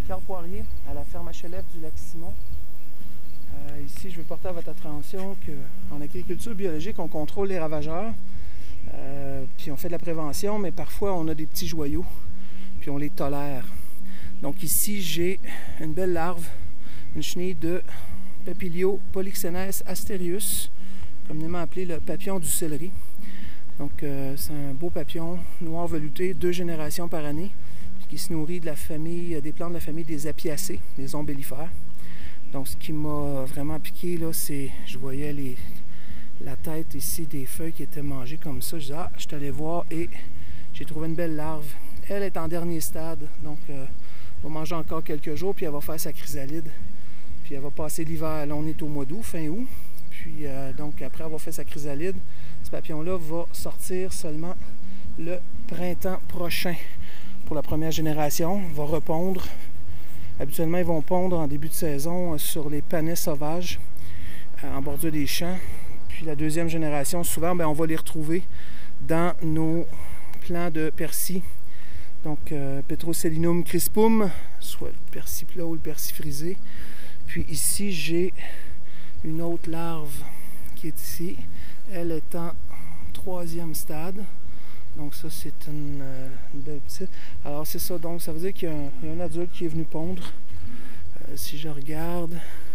Carl Poirier à la ferme HLF du Lac-Simon. Ici, je veux porter à votre attention qu'en agriculture biologique, on contrôle les ravageurs, puis on fait de la prévention, mais parfois on a des petits joyaux, puis on les tolère. Donc ici, j'ai une belle larve, une chenille de Papilio Polyxenes asterius, communément appelé le papillon du céleri. Donc c'est un beau papillon noir velouté, 2 générations par année, qui se nourrit de la famille, des plantes de la famille des apiacées, des ombellifères. Donc ce qui m'a vraiment piqué, là, c'est, je voyais la tête ici des feuilles qui étaient mangées comme ça. Je disais, ah, je suis allé voir et j'ai trouvé une belle larve. Elle est en dernier stade, donc elle va manger encore quelques jours, puis elle va faire sa chrysalide. Puis elle va passer l'hiver. Là, on est au mois d'août, fin août. Puis donc après avoir fait sa chrysalide, ce papillon-là va sortir seulement le printemps prochain. Pour la première génération, va repondre. Habituellement, ils vont pondre en début de saison sur les panais sauvages en bordure des champs. Puis la deuxième génération, souvent, on va les retrouver dans nos plants de persil. Donc, Petroselinum crispum, soit le persil plat ou le persil frisé. Puis ici, j'ai une autre larve qui est ici. Elle est en 3e stade. Donc ça, c'est une belle petite. Alors c'est ça, donc ça veut dire qu'il y a un adulte qui est venu pondre. Si je regarde,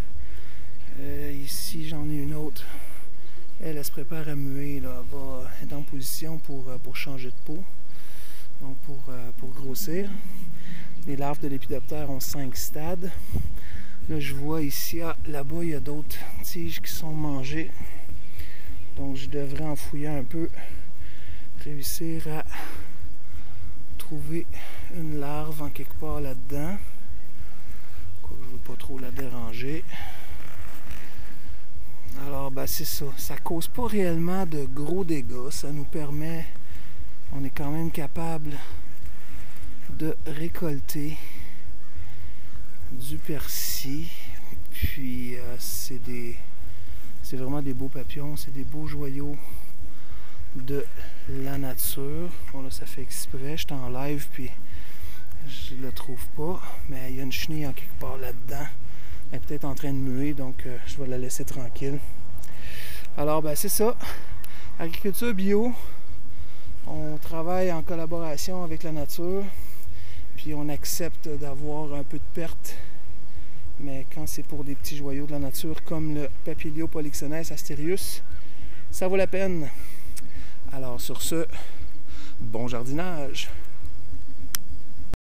ici j'en ai une autre. Elle se prépare à muer, là. Elle va être en position pour changer de peau, donc pour grossir. Les larves de lépidoptère ont 5 stades. Là je vois ici, là-bas il y a d'autres tiges qui sont mangées. Donc je devrais en fouiller un peu, réussir à trouver une larve en quelque part là-dedans. Je ne veux pas trop la déranger. Alors c'est ça, ça cause pas réellement de gros dégâts, ça nous permet, on est quand même capable de récolter du persil, puis c'est vraiment des beaux papillons, c'est des beaux joyaux de la nature. Bon là ça fait exprès, je suis en live puis je le trouve pas, mais il y a une chenille en quelque part là-dedans. Elle est peut-être en train de muer, donc je vais la laisser tranquille. Alors c'est ça, agriculture bio, on travaille en collaboration avec la nature, puis on accepte d'avoir un peu de perte, mais quand c'est pour des petits joyaux de la nature comme le Papilio Polyxenes asterius, ça vaut la peine. Alors sur ce, bon jardinage!